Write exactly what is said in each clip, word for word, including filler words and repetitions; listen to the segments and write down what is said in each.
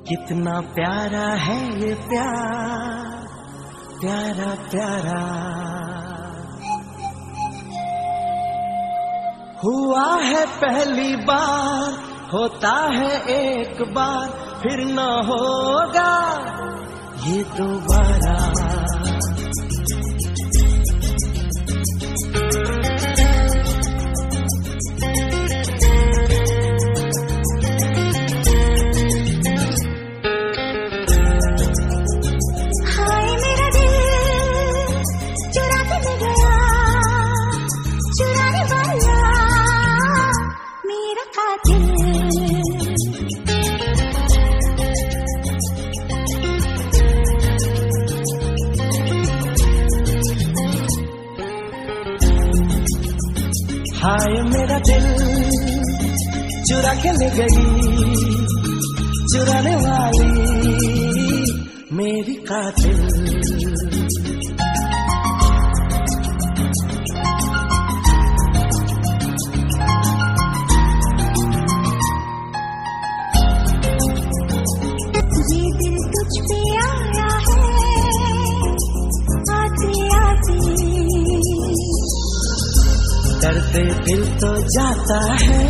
कितना प्यारा है ये प्यार, प्यारा प्यारा। हुआ है पहली बार, होता है एक बार, फिर न होगा ये दोबारा। हाय मेरा दिल चुरा के ले गई, चुराने वाली मेरी कातिल। ये दिल तुझ पे आया है आते आते, डरते दिल तो जाता है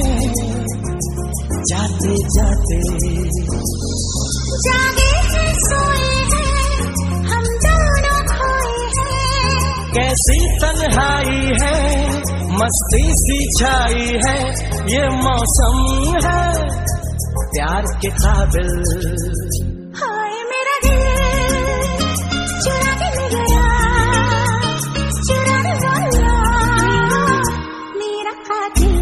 जाते जाते। जागे हैं सोए हैं हम दोनों खोए हैं, कैसी तन्हाई है मस्ती सी छाई है, ये मौसम है प्यार के काबिल। हाय मेरा दिल चुरा के ले गया, चुराने वाला मेरा कातिल।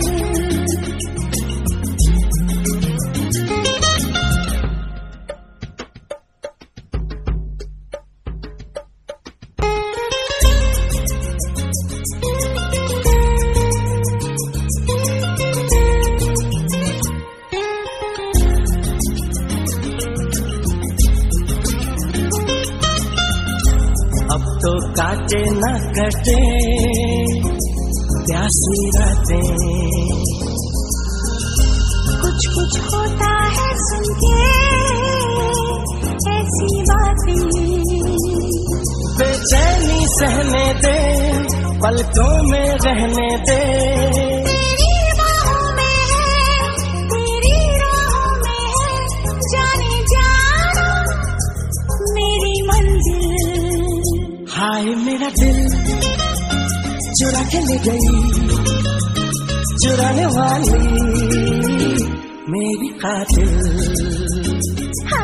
अब तो काटे न कटे प्यासी रातें, कुछ कुछ होता है सुन के ऐसी बातें, बेचैनी सहने दे पलकों में रहने दे। तेरी बाहों में है, तेरी राहों में है, जाने जाना मेरी मंजिल। हाय मेरा दिल चुरा के ले गई, चुराने वाली मेरी कातिल।